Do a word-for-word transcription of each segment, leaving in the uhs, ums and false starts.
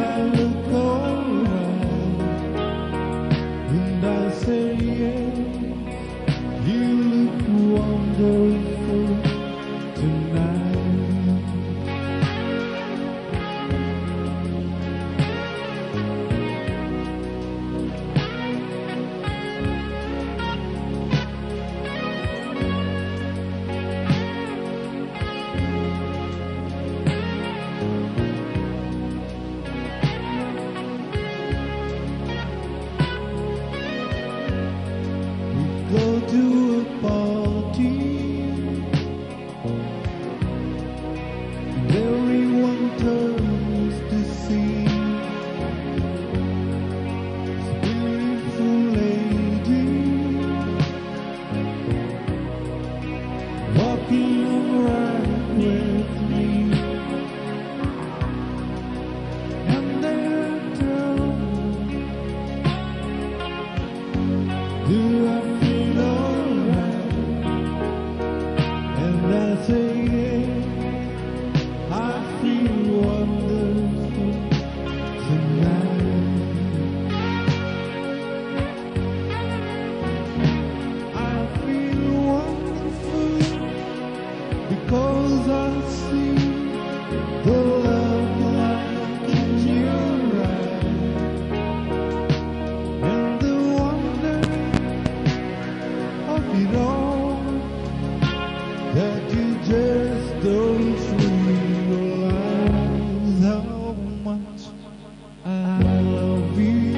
I look alright? And I say yes, you look wonderful tonight. Go to a party, everyone turns to see this beautiful lady walking right with me, and they tell me, do I feel alright? And I say yes, I feel wonderful tonight. I feel wonderful because I see the love light in your eyes, and the wonder of it all, that you just don't realize how much I love you.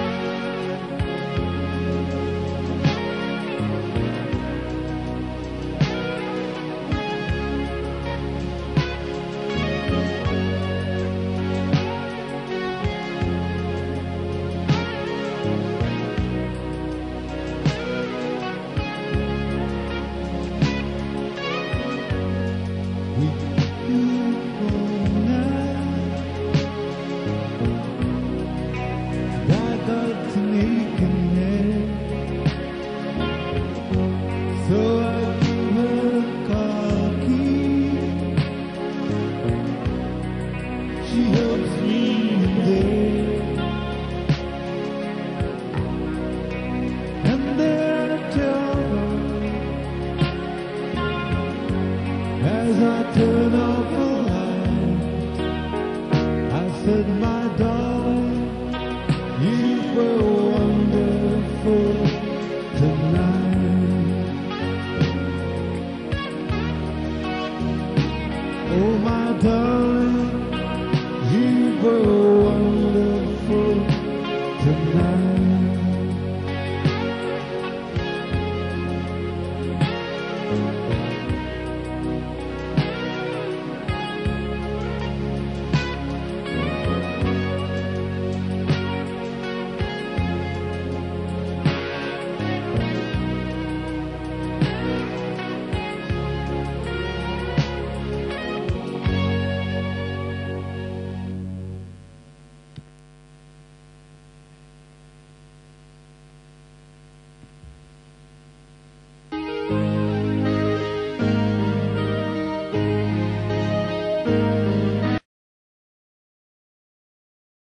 So I give her a car key. She helps me there, and then I tell her, as I turn off the light, I said, my darling,